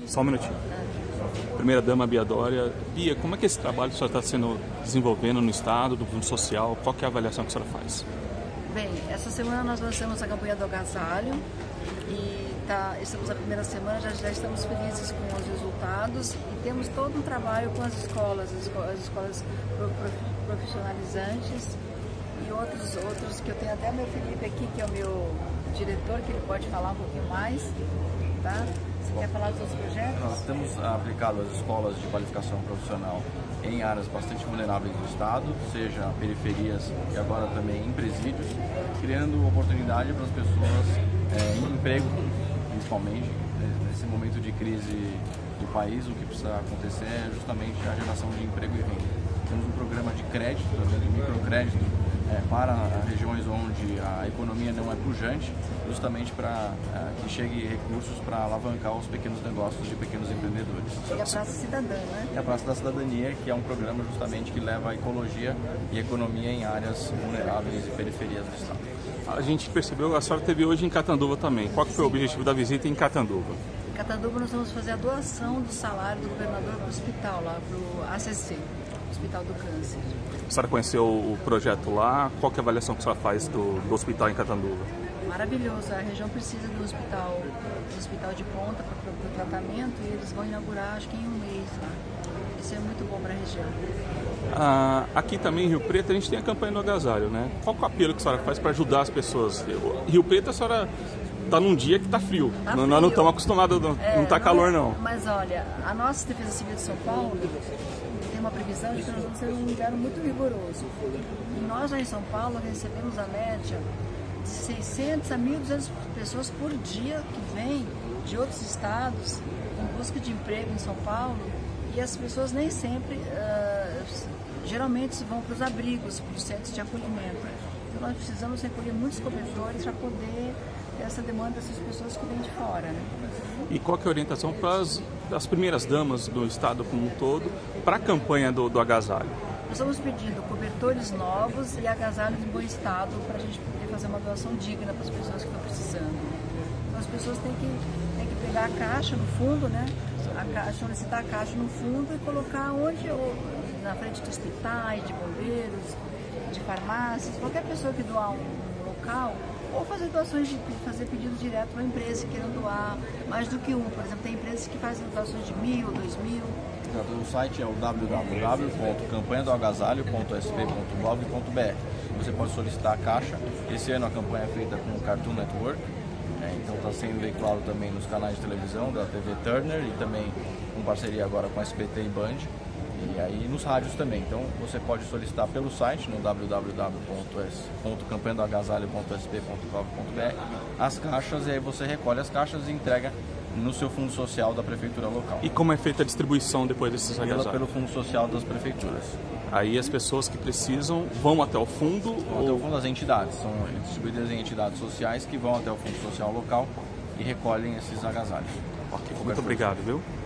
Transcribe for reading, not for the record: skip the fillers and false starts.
Só um minutinho. Primeira-dama Bia Dória. Bia, como é que esse trabalho que a senhora está sendo desenvolvendo no Estado, do Fundo Social? Qual que é a avaliação que a senhora faz? Bem, essa semana nós lançamos a campanha do agasalho e estamos na primeira semana, já estamos felizes com os resultados e temos todo um trabalho com as escolas profissionalizantes e outros que eu tenho até o meu Felipe aqui, que é o meu diretor, que ele pode falar um pouquinho mais, tá? Você quer falar dos outros projetos? Nós temos aplicado as escolas de qualificação profissional em áreas bastante vulneráveis do Estado, seja periferias e agora também em presídios, criando oportunidade para as pessoas em emprego, principalmente. Nesse momento de crise do país, o que precisa acontecer é justamente a geração de emprego e renda. Temos um programa de crédito, de microcrédito, para regiões onde a economia não é pujante, justamente para que chegue recursos para alavancar os pequenos negócios de pequenos empreendedores. E a Praça Cidadã, né? E a Praça da Cidadania, que é um programa justamente que leva a ecologia e economia em áreas vulneráveis e periferias do Estado. A gente percebeu, a senhora esteve hoje em Catanduva também. Qual que foi o objetivo da visita em Catanduva? Em Catanduva nós vamos fazer a doação do salário do governador para o hospital, lá para o ACC, Hospital do Câncer. A senhora conheceu o projeto lá? Qual que é a avaliação que a senhora faz do hospital em Catanduva? Maravilhoso, a região precisa de um hospital de ponta para o tratamento e eles vão inaugurar acho que em um mês lá. Isso é muito bom para a região. Aqui também em Rio Preto a gente tem a campanha do agasalho, né? Qual que é o apelo que a senhora faz para ajudar as pessoas? Rio Preto a senhora está num dia que está frio, nós não estamos acostumados, não está calor não. Mas olha, a nossa Defesa Civil de São Paulo tem uma previsão de que nós vamos ter um inverno muito rigoroso. E nós já em São Paulo recebemos a média de 600 a 1.200 pessoas por dia que vêm de outros estados em busca de emprego em São Paulo e as pessoas nem sempre, geralmente vão para os abrigos, para os centros de acolhimento. Então nós precisamos recolher muitos cobertores para poder ter essa demanda dessas pessoas que vêm de fora, né? E qual que é a orientação para as primeiras damas do estado como um todo para a campanha do agasalho? Nós estamos pedindo cobertores novos e agasalhos em bom estado para a gente poder fazer uma doação digna para as pessoas que estão precisando. Então as pessoas têm que pegar a caixa no fundo, né? Solicitar a caixa no fundo e colocar onde, na frente de hospitais, de bombeiros, de farmácias, qualquer pessoa que doar um local, ou fazer doações, fazer pedido direto para uma empresa que queira doar mais do que um. Por exemplo, tem empresas que fazem doações de 1.000, 2.000. O site é o www.campanhadoagasalho.sp.gov.br. Você pode solicitar a caixa. Esse ano a campanha é feita com o Cartoon Network, então está sendo veiculado também nos canais de televisão da TV Turner e também com parceria agora com SBT e Band. E aí nos rádios também. Então você pode solicitar pelo site no www.campanhadoagasalho.sp.gov.br as caixas e aí você recolhe as caixas e entrega no seu fundo social da prefeitura local. E como é feita a distribuição depois desses agasalhos? Pelo fundo social das prefeituras. Aí as pessoas que precisam vão até o fundo? Até o fundo das entidades. São distribuídas em entidades sociais que vão até o fundo social local e recolhem esses agasalhos. Ok, muito obrigado, viu?